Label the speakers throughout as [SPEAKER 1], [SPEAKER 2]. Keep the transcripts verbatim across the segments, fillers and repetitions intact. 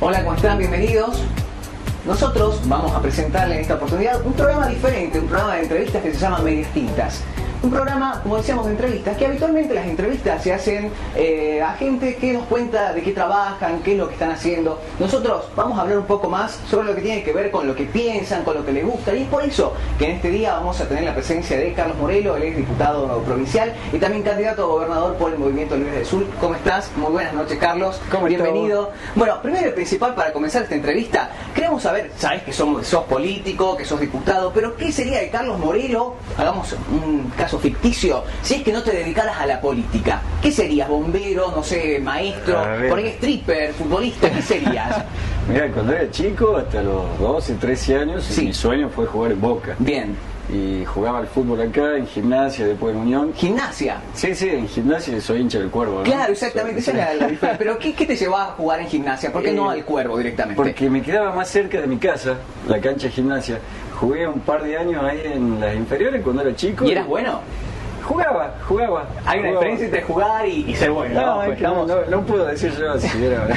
[SPEAKER 1] Hola, ¿cómo están? Bienvenidos. Nosotros vamos a presentarle en esta oportunidad un programa diferente, un programa de entrevistas que se llama Medias Tintas. Un programa, como decíamos, de entrevistas, que habitualmente las entrevistas se hacen eh, a gente que nos cuenta de qué trabajan, qué es lo que están haciendo. Nosotros vamos a hablar un poco más sobre lo que tiene que ver con lo que piensan, con lo que les gusta, y es por eso que en este día vamos a tener la presencia de Carlos Morelo, él es diputado provincial y también candidato a gobernador por el Movimiento Libre del Sur. ¿Cómo estás? Muy buenas noches, Carlos.
[SPEAKER 2] ¿Cómo
[SPEAKER 1] Bienvenido. Estás? Bueno, primero y principal, para comenzar esta entrevista, queremos saber, sabes que sos, sos político, que sos diputado, pero ¿qué sería de Carlos Morelo? Hagamos un caso ficticio, si es que no te dedicaras a la política. ¿Qué serías? ¿Bombero, no sé, maestro, por ahí stripper, futbolista? ¿Qué serías?
[SPEAKER 2] Mira, cuando era chico, hasta los doce, trece años, sí. Mi sueño fue jugar en Boca.
[SPEAKER 1] Bien.
[SPEAKER 2] Y jugaba al fútbol acá, en Gimnasia, después en Unión.
[SPEAKER 1] ¿Gimnasia?
[SPEAKER 2] Sí, sí, en Gimnasia soy hincha del Cuervo, ¿no?
[SPEAKER 1] Claro, exactamente, esa es la, la diferencia. Pero ¿qué, ¿qué te llevaba a jugar en Gimnasia? ¿Por qué eh, no al Cuervo directamente?
[SPEAKER 2] Porque me quedaba más cerca de mi casa, la cancha de Gimnasia. Jugué un par de años ahí en las inferiores cuando era chico.
[SPEAKER 1] ¿Y eras bueno?
[SPEAKER 2] Jugaba, jugaba.
[SPEAKER 1] Hay una
[SPEAKER 2] jugaba.
[SPEAKER 1] diferencia entre jugar y, y ser bueno.
[SPEAKER 2] No,
[SPEAKER 1] No,
[SPEAKER 2] es
[SPEAKER 1] pues
[SPEAKER 2] que no, no, no puedo decir yo si era.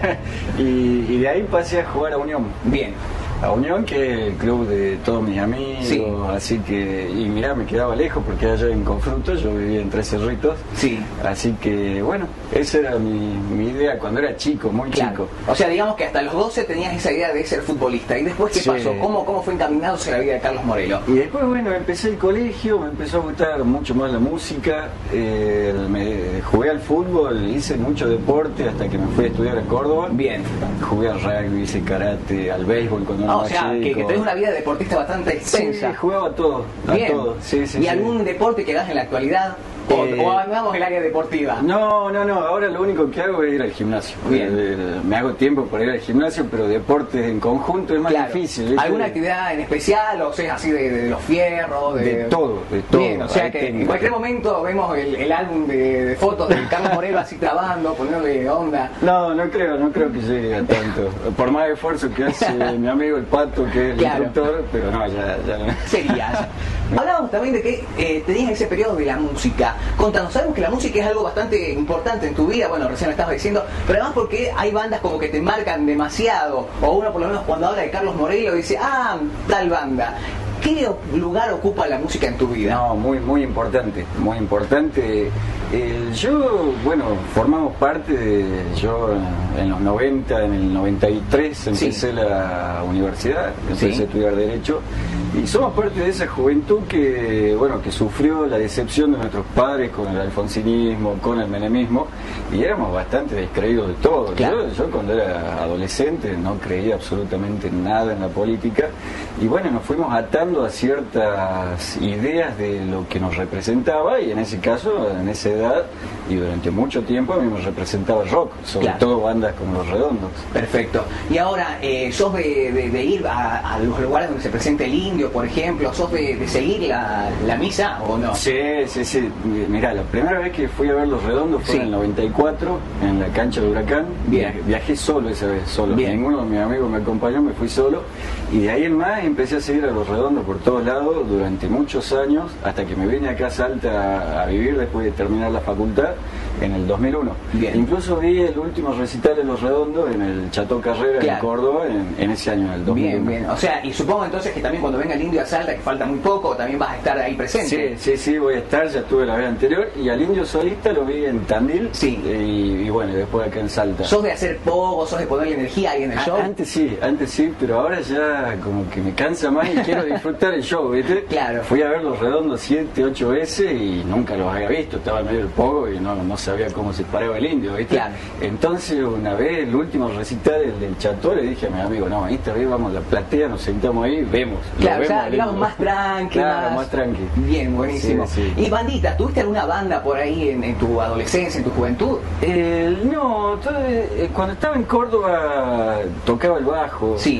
[SPEAKER 2] y, y de ahí pasé a jugar a Unión.
[SPEAKER 1] Bien.
[SPEAKER 2] A Unión, que es el club de todos mis amigos,
[SPEAKER 1] sí.
[SPEAKER 2] Así que, y mirá, me quedaba lejos porque allá en Confruto, yo vivía en Tres Cerritos,
[SPEAKER 1] sí.
[SPEAKER 2] Así que, bueno, esa era mi, mi idea cuando era chico, muy
[SPEAKER 1] claro.
[SPEAKER 2] chico.
[SPEAKER 1] O sea, digamos que hasta los doce tenías esa idea de ser futbolista, ¿y después qué sí. pasó? ¿Cómo, ¿Cómo fue encaminándose la vida de Carlos Morelo?
[SPEAKER 2] Y después, bueno, empecé el colegio, me empezó a gustar mucho más la música, eh, me, jugué al fútbol, hice mucho deporte hasta que me fui a estudiar a Córdoba.
[SPEAKER 1] Bien.
[SPEAKER 2] Jugué al rugby, hice karate, al béisbol cuando era
[SPEAKER 1] ah,
[SPEAKER 2] más
[SPEAKER 1] o sea,
[SPEAKER 2] chico.
[SPEAKER 1] Que, que tenés una vida de deportista bastante extensa.
[SPEAKER 2] Sí, jugaba a todo, a
[SPEAKER 1] Bien.
[SPEAKER 2] todo. Sí, sí,
[SPEAKER 1] ¿Y
[SPEAKER 2] sí.
[SPEAKER 1] algún deporte que hagas en la actualidad? ¿O,
[SPEAKER 2] eh,
[SPEAKER 1] o abandonamos el área deportiva?
[SPEAKER 2] No, no, no, ahora lo único que hago es ir al gimnasio.
[SPEAKER 1] Bien.
[SPEAKER 2] Eh, me hago tiempo para ir al gimnasio, pero deportes en conjunto es más
[SPEAKER 1] claro.
[SPEAKER 2] difícil. ¿Viste?
[SPEAKER 1] ¿Alguna actividad en especial o sea así de, de los fierros?
[SPEAKER 2] De, de todo, de todo.
[SPEAKER 1] Bien, o sea
[SPEAKER 2] Hay
[SPEAKER 1] que
[SPEAKER 2] técnica.
[SPEAKER 1] En cualquier momento vemos el, el álbum de, de fotos de Carlos Morelo así trabando, poniéndole onda.
[SPEAKER 2] No, no creo, no creo que llegue a tanto. Por más esfuerzo que hace mi amigo el Pato, que es el
[SPEAKER 1] claro.
[SPEAKER 2] instructor, pero no, ya, ya no.
[SPEAKER 1] Serías. Hablábamos también de que eh, tenías ese periodo de la música. Contanos, sabemos que la música es algo bastante importante en tu vida, bueno, recién lo estabas diciendo, pero además porque hay bandas como que te marcan demasiado, o uno por lo menos cuando habla de Carlos Morelo dice, ah, tal banda. ¿Qué lugar ocupa la música en tu vida?
[SPEAKER 2] No, muy, muy importante, muy importante. Eh, yo, bueno, formamos parte de, yo en los noventa, en el noventa y tres empecé sí. la universidad, empecé sí. a estudiar Derecho, y somos parte de esa juventud que, bueno, que sufrió la decepción de nuestros padres con el alfonsinismo, con el menemismo, y éramos bastante descreídos de todo.
[SPEAKER 1] Claro.
[SPEAKER 2] Yo, yo cuando era adolescente no creía absolutamente nada en la política, y bueno, nos fuimos atando a ciertas ideas de lo que nos representaba, y en ese caso, en esa edad y durante mucho tiempo a mí me representaba el rock, sobre
[SPEAKER 1] claro.
[SPEAKER 2] todo bandas como Los Redondos.
[SPEAKER 1] Perfecto. Y ahora, eh, ¿sos de, de, de ir a, a los lugares donde se presenta el indio, por ejemplo? ¿Sos de, de seguir la, la misa o no?
[SPEAKER 2] Sí, sí, sí. Mirá, la primera vez que fui a ver Los Redondos fue sí. en el noventa y cuatro, en la cancha de Huracán.
[SPEAKER 1] Bien.
[SPEAKER 2] Viajé solo esa vez, solo.
[SPEAKER 1] Bien.
[SPEAKER 2] Ninguno de mis amigos me acompañó, me fui solo. Y de ahí en más empecé a seguir a Los Redondos por todos lados durante muchos años, hasta que me vine acá a Salta a, a vivir después de terminar la facultad en el dos mil uno.
[SPEAKER 1] Bien.
[SPEAKER 2] Incluso vi el último recital de Los Redondos en el Chateau Carrera claro. en Córdoba en, en ese año, en el dos mil uno.
[SPEAKER 1] Bien, bien. O sea, y supongo entonces que también cuando venga el indio a Salta, que falta muy poco, también vas a estar ahí presente.
[SPEAKER 2] Sí, sí, sí, voy a estar, ya estuve la vez anterior, y al indio solista lo vi en Tandil.
[SPEAKER 1] Sí.
[SPEAKER 2] Y, y bueno, después acá en Salta.
[SPEAKER 1] ¿Sos de hacer poco, sos de ponerle energía ahí en el show?
[SPEAKER 2] A, antes sí, antes sí, pero ahora ya como que me cansa más y quiero disfrutar el show, ¿viste?
[SPEAKER 1] Claro.
[SPEAKER 2] Fui a ver Los Redondos siete, ocho veces y nunca los había visto, estaba en medio del pogo y no, no sabía cómo se paraba el indio, ¿viste?
[SPEAKER 1] Claro.
[SPEAKER 2] Entonces una vez, el último recital del, del Chateau, le dije a mi amigo, no, esta vez vamos a la platea, nos sentamos ahí, vemos.
[SPEAKER 1] Claro,
[SPEAKER 2] vemos
[SPEAKER 1] o sea, digamos más tranqui.
[SPEAKER 2] Claro,
[SPEAKER 1] más,
[SPEAKER 2] más tranqui.
[SPEAKER 1] Bien, buenísimo.
[SPEAKER 2] Sí, sí.
[SPEAKER 1] ¿Y bandita, tuviste alguna banda por ahí en, en tu adolescencia, en tu juventud?
[SPEAKER 2] Eh, no, todo, eh, cuando estaba en Córdoba tocaba el bajo.
[SPEAKER 1] Sí.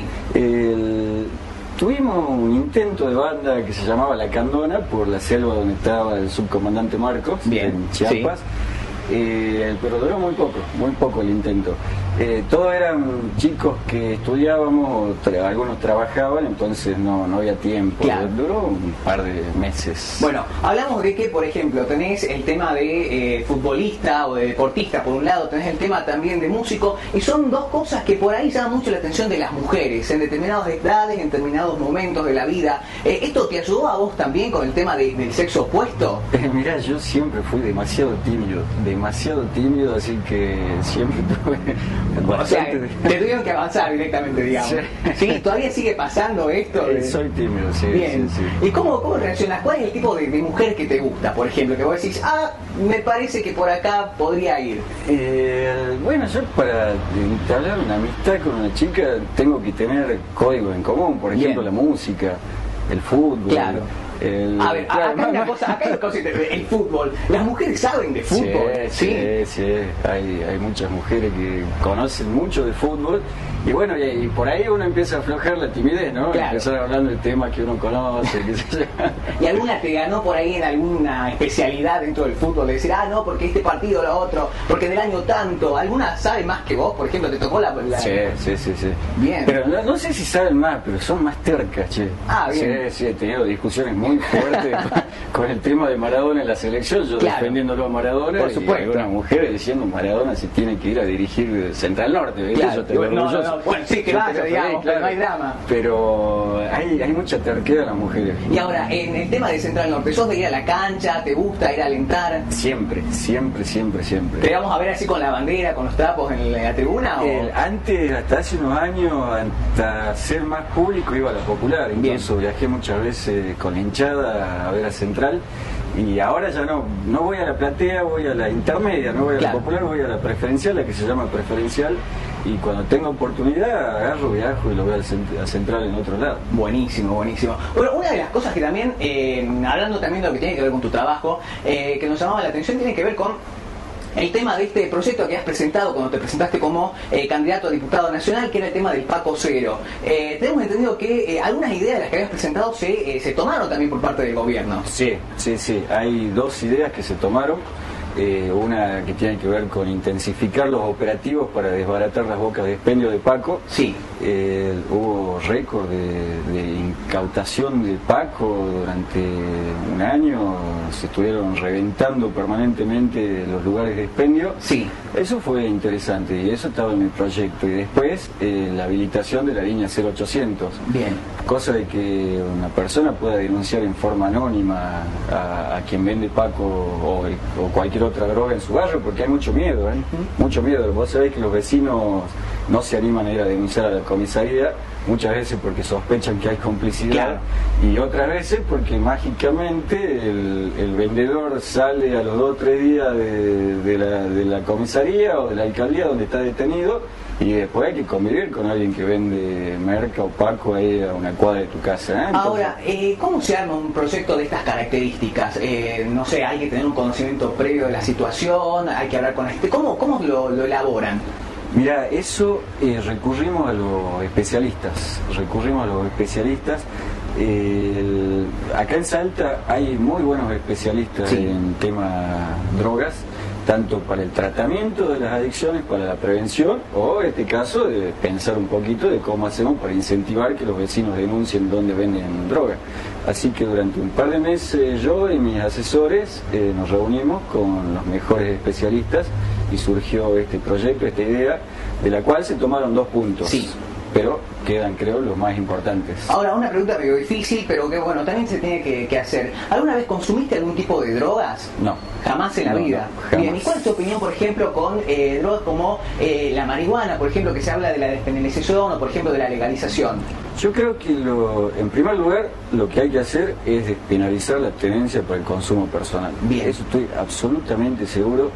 [SPEAKER 2] El, tuvimos un intento de banda que se llamaba La Candona, por la selva donde estaba el subcomandante Marcos,
[SPEAKER 1] bien,
[SPEAKER 2] en Chiapas.
[SPEAKER 1] Sí.
[SPEAKER 2] Eh, pero duró muy poco, muy poco el intento. Eh, todos eran chicos que estudiábamos, tra algunos trabajaban, entonces no, no había tiempo.
[SPEAKER 1] Claro.
[SPEAKER 2] Duró un par de meses.
[SPEAKER 1] Bueno, hablamos de que, por ejemplo, tenés el tema de eh, futbolista o de deportista por un lado, tenés el tema también de músico, y son dos cosas que por ahí llaman mucho la atención de las mujeres, en determinadas edades, en determinados momentos de la vida. Eh, ¿Esto te ayudó a vos también con el tema de, del sexo opuesto?
[SPEAKER 2] Eh, mirá, yo siempre fui demasiado tímido, demasiado tímido, así que siempre tuve...
[SPEAKER 1] O sea, te tuvieron que avanzar directamente, digamos. Sí, ¿sí? ¿Todavía sigue pasando esto?
[SPEAKER 2] De... Soy tímido, sí.
[SPEAKER 1] Bien.
[SPEAKER 2] Sí, sí.
[SPEAKER 1] ¿Y cómo, cómo reaccionas? ¿Cuál es el tipo de, de mujer que te gusta, por ejemplo? Que vos decís, ah, me parece que por acá podría ir.
[SPEAKER 2] Eh, bueno, yo para entablar una amistad con una chica tengo que tener código en común, por ejemplo, Bien. la música, el fútbol.
[SPEAKER 1] Claro.
[SPEAKER 2] El,
[SPEAKER 1] a ver,
[SPEAKER 2] claro,
[SPEAKER 1] acá hay una cosa, acá hay una cosa, el fútbol. Las mujeres saben de fútbol.
[SPEAKER 2] Sí, sí, sí, sí. Hay, hay muchas mujeres que conocen mucho de fútbol. Y bueno, y, y por ahí uno empieza a aflojar la timidez, ¿no?
[SPEAKER 1] Claro.
[SPEAKER 2] Empezar hablando de temas que uno conoce, qué sé yo.
[SPEAKER 1] ¿Y alguna te ganó por ahí en alguna especialidad dentro del fútbol? De decir, ah, no, porque este partido o lo otro, porque del año tanto. ¿Alguna sabe más que vos? Por ejemplo, ¿te tocó la...? la...
[SPEAKER 2] Sí, sí, sí, sí.
[SPEAKER 1] Bien.
[SPEAKER 2] Pero no, no sé si saben más, pero son más tercas, che.
[SPEAKER 1] Ah, bien.
[SPEAKER 2] Sí, sí, he tenido discusiones muy fuertes con, con el tema de Maradona en la selección, yo claro. defendiéndolo a Maradona.
[SPEAKER 1] Por supuesto.
[SPEAKER 2] Y algunas mujeres diciendo Maradona se tiene que ir a dirigir Central Norte, ¿ves?
[SPEAKER 1] Claro.
[SPEAKER 2] Yo te veo
[SPEAKER 1] no,
[SPEAKER 2] orgulloso.
[SPEAKER 1] no, no. Bueno, sí, que yo vaya, digamos, feliz, claro. No hay drama.
[SPEAKER 2] Pero hay, hay mucha terquedad en las mujeres.
[SPEAKER 1] Y ahora, en el tema de Central Norte, ¿sos de ir a la cancha? ¿Te gusta ir a alentar?
[SPEAKER 2] Siempre, siempre, siempre, siempre.
[SPEAKER 1] ¿Te vamos a ver así con la bandera, con los trapos en la, en la tribuna? O...
[SPEAKER 2] Eh, antes, hasta hace unos años, hasta ser más público, iba a la Popular. Incluso Bien. viajé muchas veces con la hinchada a ver a Central. Y ahora ya no, no voy a la platea, voy a la intermedia, no voy a claro. la popular, voy a la preferencial, la que se llama preferencial, y cuando tengo oportunidad agarro, viajo y lo voy a Central en otro lado.
[SPEAKER 1] Buenísimo, buenísimo. Bueno, una de las cosas que también, eh, hablando también de lo que tiene que ver con tu trabajo, eh, que nos llamaba la atención, tiene que ver con el tema de este proyecto que has presentado cuando te presentaste como eh, candidato a diputado nacional, que era el tema del Paco Cero. Eh, tenemos entendido que eh, algunas ideas de las que habías presentado se, eh, se tomaron también por parte del gobierno.
[SPEAKER 2] Sí, sí, sí. Hay dos ideas que se tomaron. Eh, una que tiene que ver con intensificar los operativos para desbaratar las bocas de expendio de Paco.
[SPEAKER 1] Sí.
[SPEAKER 2] Eh, hubo récord de, de incautación de Paco durante un año, se estuvieron reventando permanentemente los lugares de expendio.
[SPEAKER 1] Sí.
[SPEAKER 2] Eso fue interesante y eso estaba en mi proyecto. Y después eh, la habilitación de la línea cero ochocientos.
[SPEAKER 1] Bien.
[SPEAKER 2] Cosa de que una persona pueda denunciar en forma anónima a, a quien vende Paco o, el, o cualquier otra droga en su barrio, porque hay mucho miedo, ¿eh? Uh-huh. Mucho miedo. Vos sabés que los vecinos no se animan a ir a denunciar a la comisaría, muchas veces porque sospechan que hay complicidad,
[SPEAKER 1] claro.
[SPEAKER 2] y otras veces porque mágicamente el, el vendedor sale a los dos o tres días de, de, la, de la comisaría o de la alcaldía donde está detenido, y después hay que convivir con alguien que vende merca o Paco ahí a una cuadra de tu casa, ¿eh? Entonces...
[SPEAKER 1] Ahora, eh, ¿cómo se arma un proyecto de estas características? Eh, no sé, hay que tener un conocimiento previo de la situación, hay que hablar con la gente. ¿Cómo, cómo lo, lo elaboran?
[SPEAKER 2] Mira, eso eh, recurrimos a los especialistas, recurrimos a los especialistas. Eh, el, acá en Salta hay muy buenos especialistas sí. en tema drogas, tanto para el tratamiento de las adicciones, para la prevención, o en este caso de pensar un poquito de cómo hacemos para incentivar que los vecinos denuncien dónde venden droga. Así que durante un par de meses yo y mis asesores eh, nos reunimos con los mejores especialistas y surgió este proyecto, esta idea, de la cual se tomaron dos puntos.
[SPEAKER 1] Sí.
[SPEAKER 2] Pero quedan, creo, los más importantes.
[SPEAKER 1] Ahora, una pregunta medio difícil, pero que bueno, también se tiene que, que hacer. ¿Alguna vez consumiste algún tipo de drogas?
[SPEAKER 2] No.
[SPEAKER 1] Jamás en la
[SPEAKER 2] no,
[SPEAKER 1] vida.
[SPEAKER 2] No, jamás.
[SPEAKER 1] Bien, ¿y cuál es tu opinión, por ejemplo, con eh, drogas como eh, la marihuana, por ejemplo, que se habla de la despenalización o, por ejemplo, de la legalización?
[SPEAKER 2] Yo creo que, lo, en primer lugar, lo que hay que hacer es despenalizar la tenencia para el consumo personal.
[SPEAKER 1] Bien.
[SPEAKER 2] Eso estoy absolutamente seguro.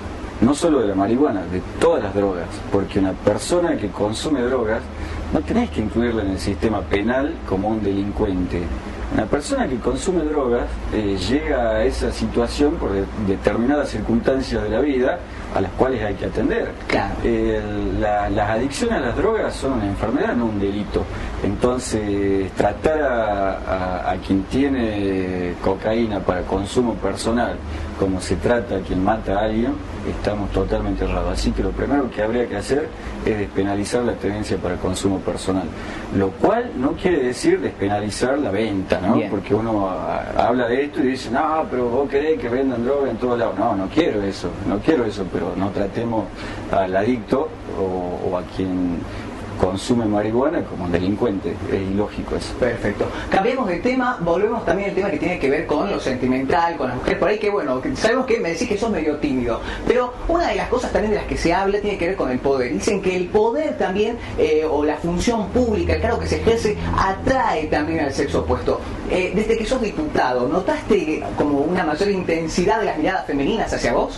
[SPEAKER 2] No solo de la marihuana, de todas las drogas, porque una persona que consume drogas no tenés que incluirla en el sistema penal como un delincuente. Una persona que consume drogas eh, llega a esa situación por de, determinadas circunstancias de la vida a las cuales hay que atender.
[SPEAKER 1] Claro.
[SPEAKER 2] Eh, la, las adicciones a las drogas son una enfermedad, no un delito. Entonces, tratar a, a, a quien tiene cocaína para consumo personal como se trata a quien mata a alguien, estamos totalmente errados. Así que lo primero que habría que hacer es despenalizar la tenencia para consumo personal, lo cual no quiere decir despenalizar la venta, ¿no?
[SPEAKER 1] Bien.
[SPEAKER 2] Porque uno a, habla de esto y dice, no, pero vos querés que vendan droga en todos lados. No, no quiero eso, no quiero eso, pero no tratemos al adicto o, o a quien consume marihuana como un delincuente. Es ilógico eso.
[SPEAKER 1] Perfecto. Cambiemos de tema, volvemos también al tema que tiene que ver con lo sentimental, con las mujeres por ahí, que bueno, que sabemos que me decís que sos medio tímido, pero una de las cosas también de las que se habla tiene que ver con el poder. Dicen que el poder también, eh, o la función pública, el cargo que se ejerce, atrae también al sexo opuesto. Eh, desde que sos diputado, ¿notaste como una mayor intensidad de las miradas femeninas hacia vos?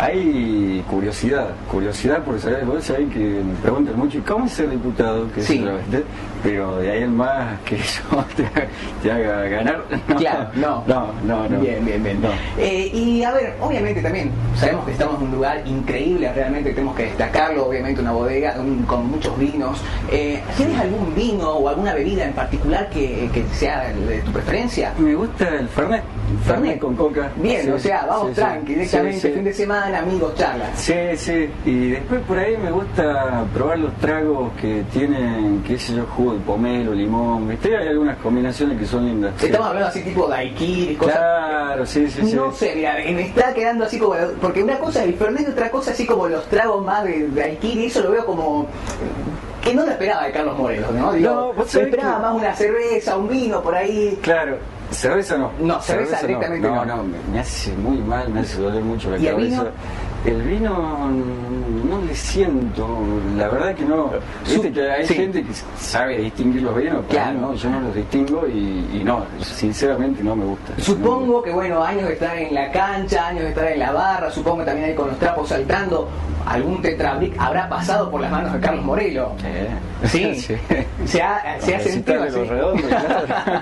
[SPEAKER 2] Hay curiosidad, curiosidad por saber, vos sabés que me preguntan mucho, ¿cómo es ser diputado? Que
[SPEAKER 1] sí.
[SPEAKER 2] Es, pero de ahí en más que yo te, te haga ganar, no,
[SPEAKER 1] claro, no.
[SPEAKER 2] no, no, no.
[SPEAKER 1] Bien, bien, bien.
[SPEAKER 2] No.
[SPEAKER 1] Eh, y a ver, obviamente también sabemos que estamos en un lugar increíble, realmente tenemos que destacarlo, obviamente una bodega un, con muchos vinos. Eh, ¿Tienes algún vino o alguna bebida en particular que, que sea de tu preferencia?
[SPEAKER 2] Me gusta el Fernet. Fernet con coca.
[SPEAKER 1] Bien,
[SPEAKER 2] sí,
[SPEAKER 1] o sea, vamos
[SPEAKER 2] sí,
[SPEAKER 1] tranqui,
[SPEAKER 2] sí,
[SPEAKER 1] directamente,
[SPEAKER 2] sí, sí.
[SPEAKER 1] fin de semana, amigos, charlas.
[SPEAKER 2] Sí, sí, y después por ahí me gusta probar los tragos que tienen, qué sé yo, jugo de pomelo, limón, ¿viste? Hay algunas combinaciones que son lindas.
[SPEAKER 1] Estamos
[SPEAKER 2] sí.
[SPEAKER 1] hablando así tipo daiquiri, cosas.
[SPEAKER 2] Claro, sí, sí, sí.
[SPEAKER 1] No sé, mira, me está quedando así como, porque una cosa es el Fernet y otra cosa así como los tragos más de daiquiri, eso lo veo como que no lo esperaba de Carlos Morelos, ¿no? Digo,
[SPEAKER 2] no, vos
[SPEAKER 1] se esperaba
[SPEAKER 2] que...
[SPEAKER 1] más una cerveza, un vino por ahí.
[SPEAKER 2] Claro. Cerveza no.
[SPEAKER 1] No, cerveza, cerveza directamente
[SPEAKER 2] no.
[SPEAKER 1] no.
[SPEAKER 2] No, no, me, me hace muy mal, me hace doler mucho la
[SPEAKER 1] ¿Y
[SPEAKER 2] cabeza.
[SPEAKER 1] El vino?
[SPEAKER 2] El vino no le siento, la verdad que no. Viste que hay sí. gente que sabe distinguir los vinos,
[SPEAKER 1] claro.
[SPEAKER 2] No, yo no los distingo y, y no, sinceramente no me gusta.
[SPEAKER 1] Supongo
[SPEAKER 2] no me gusta.
[SPEAKER 1] que bueno, años de estar en la cancha, años de estar en la barra, supongo que también ahí con los trapos saltando, algún tetrabric habrá pasado por las manos de Carlos Morelo.
[SPEAKER 2] Eh.
[SPEAKER 1] Sí,
[SPEAKER 2] sí.
[SPEAKER 1] se ha, se ha sentido así.
[SPEAKER 2] Los redondos, claro.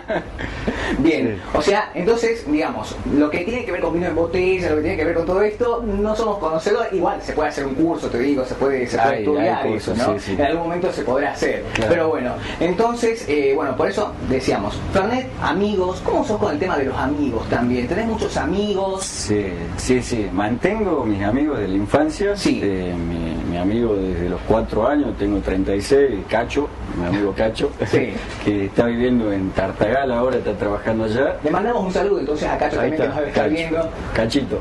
[SPEAKER 1] Bien,
[SPEAKER 2] sí.
[SPEAKER 1] O sea, entonces, digamos, lo que tiene que ver con vino en botella, lo que tiene que ver con todo esto, no somos conocedores, igual se puede hacer un curso, te digo, se puede, se puede
[SPEAKER 2] ay,
[SPEAKER 1] estudiar
[SPEAKER 2] ay,
[SPEAKER 1] eso,
[SPEAKER 2] curso,
[SPEAKER 1] ¿no?
[SPEAKER 2] Sí, sí.
[SPEAKER 1] En algún momento se podrá hacer,
[SPEAKER 2] claro.
[SPEAKER 1] Pero bueno, entonces, eh, bueno, por eso decíamos, Fernet, amigos, ¿cómo sos con el tema de los amigos también? ¿Tenés muchos amigos?
[SPEAKER 2] Sí, sí, sí, mantengo mis amigos de la infancia,
[SPEAKER 1] sí.
[SPEAKER 2] eh, mi, mi amigo desde los cuatro años, tengo treinta y seis, Cacho, mi amigo Cacho,
[SPEAKER 1] sí.
[SPEAKER 2] que está viviendo en Tartagal ahora, está trabajando allá.
[SPEAKER 1] Le mandamos un saludo entonces a Cacho
[SPEAKER 2] Ahí
[SPEAKER 1] también,
[SPEAKER 2] está,
[SPEAKER 1] que nos debe estar
[SPEAKER 2] Cacho,
[SPEAKER 1] viendo.
[SPEAKER 2] Cachito.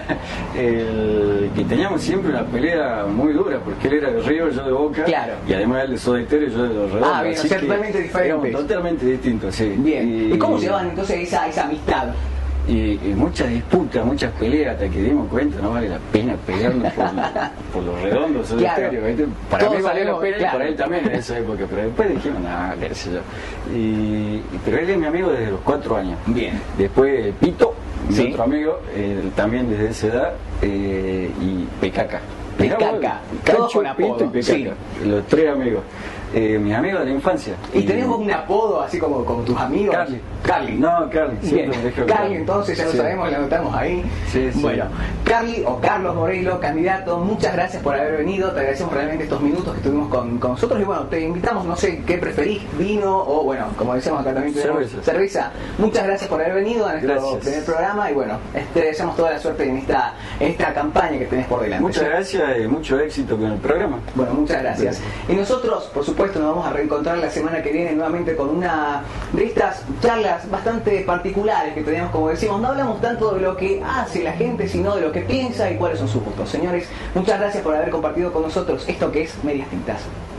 [SPEAKER 2] El, que teníamos siempre una pelea muy dura, porque él era de River, yo de Boca,
[SPEAKER 1] claro.
[SPEAKER 2] Y además él de Soda Stereo, yo de Los Redondos.
[SPEAKER 1] Ah, bien, o sea, totalmente diferente.
[SPEAKER 2] Totalmente distinto, sí.
[SPEAKER 1] Bien. ¿Y, ¿Y cómo
[SPEAKER 2] y,
[SPEAKER 1] llevan entonces esa, esa amistad?
[SPEAKER 2] Y, y muchas disputas, muchas peleas, hasta que dimos cuenta, no vale la pena pelearnos por, por Los Redondos, Soda
[SPEAKER 1] claro.
[SPEAKER 2] Stereo, ¿viste? Para
[SPEAKER 1] Todos
[SPEAKER 2] mí valió la
[SPEAKER 1] sabemos,
[SPEAKER 2] pena,
[SPEAKER 1] claro.
[SPEAKER 2] y para él también en esa época, pero después dijimos, nada, qué sé yo. Y, y, pero él es mi amigo desde los cuatro años.
[SPEAKER 1] Bien.
[SPEAKER 2] Después Pito, mi
[SPEAKER 1] ¿sí?
[SPEAKER 2] otro amigo, eh, también desde esa edad, eh, y Pecaca.
[SPEAKER 1] Pecaca,
[SPEAKER 2] Cacho,
[SPEAKER 1] con apodo.
[SPEAKER 2] Pito y Pecaca,
[SPEAKER 1] Sí.
[SPEAKER 2] Los tres amigos. Eh, mis amigos de la infancia.
[SPEAKER 1] ¿Y, y tenemos un apodo así como, como tus amigos?
[SPEAKER 2] Carly.
[SPEAKER 1] Carly.
[SPEAKER 2] No, Carly.
[SPEAKER 1] Bien.
[SPEAKER 2] Me dejo
[SPEAKER 1] Carly, entonces ya lo
[SPEAKER 2] sí.
[SPEAKER 1] sabemos, lo anotamos ahí.
[SPEAKER 2] Sí, sí.
[SPEAKER 1] Bueno, Carly o Carlos Morelo, candidato, muchas gracias por haber venido. Te agradecemos realmente estos minutos que estuvimos con, con nosotros. Y bueno, te invitamos, no sé qué preferís, vino o bueno, como decíamos acá también tenemos
[SPEAKER 2] cerveza.
[SPEAKER 1] cerveza. Muchas gracias por haber venido a nuestro
[SPEAKER 2] gracias.
[SPEAKER 1] primer programa y bueno, te deseamos toda la suerte en esta, en esta campaña que tenés por delante.
[SPEAKER 2] Muchas
[SPEAKER 1] ¿sí?
[SPEAKER 2] gracias y mucho éxito con el programa.
[SPEAKER 1] Bueno, muchas gracias. Y nosotros, por supuesto, nos vamos a reencontrar la semana que viene nuevamente con una de estas charlas bastante particulares que tenemos, como decimos, no hablamos tanto de lo que hace la gente, sino de lo que piensa y cuáles son sus gustos. Señores, muchas gracias por haber compartido con nosotros esto que es Medias Tintas.